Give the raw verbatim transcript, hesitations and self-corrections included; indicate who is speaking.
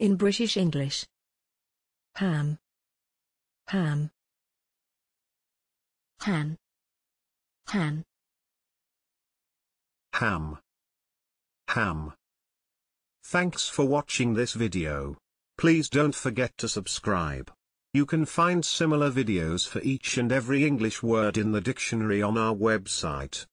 Speaker 1: In British English. Ham. Ham. Han. Han.
Speaker 2: Ham. Ham. Thanks for watching this video. Please don't forget to subscribe. You can find similar videos for each and every English word in the dictionary on our website.